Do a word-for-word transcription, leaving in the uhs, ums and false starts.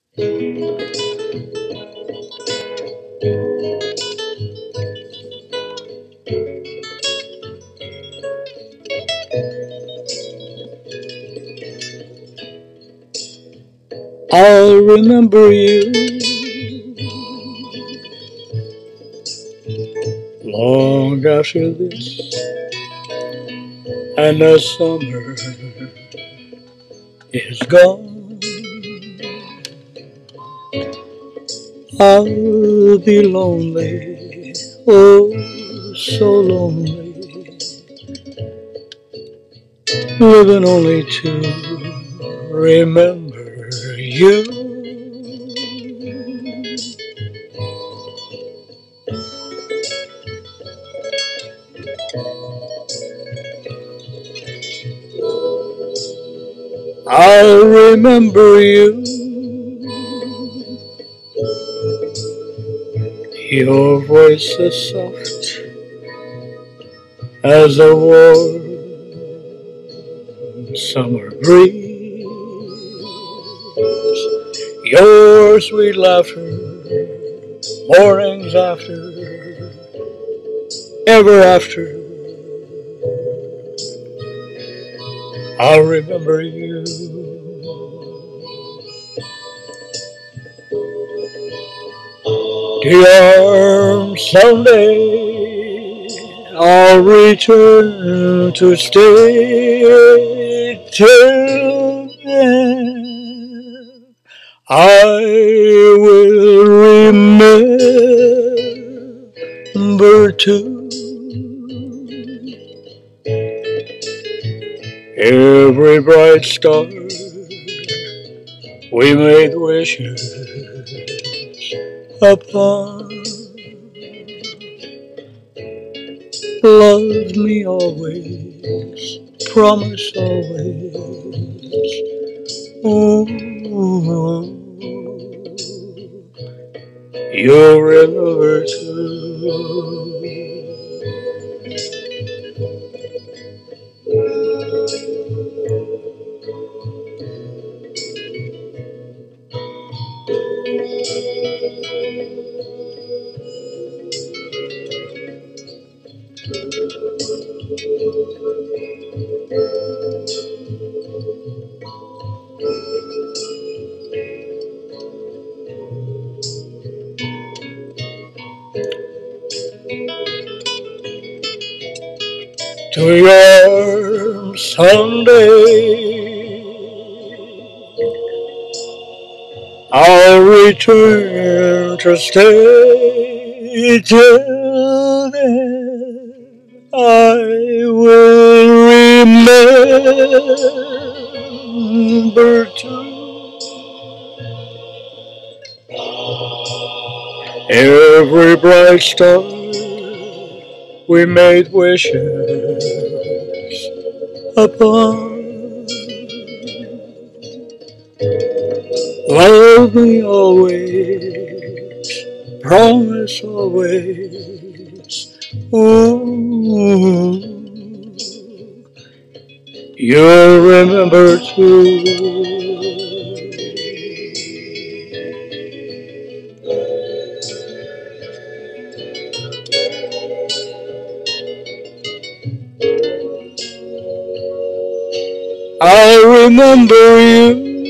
I'll remember you long after this, and the summer is gone. I'll be lonely, oh, so lonely, living only to remember you. I'll remember you, your voice is soft as a warm summer breeze, your sweet laughter, mornings after, ever after. I'll remember you. Dear, someday I'll return to stay. Till then, I will remember too every bright star we made wishes upon. Love me always, promise always. Ooh, you'll remember too. To your arms someday I'll return to stay. Till then I will remember too every bright star we made wishes upon. Love me always, promise always. Ooh, you'll remember too. I remember you,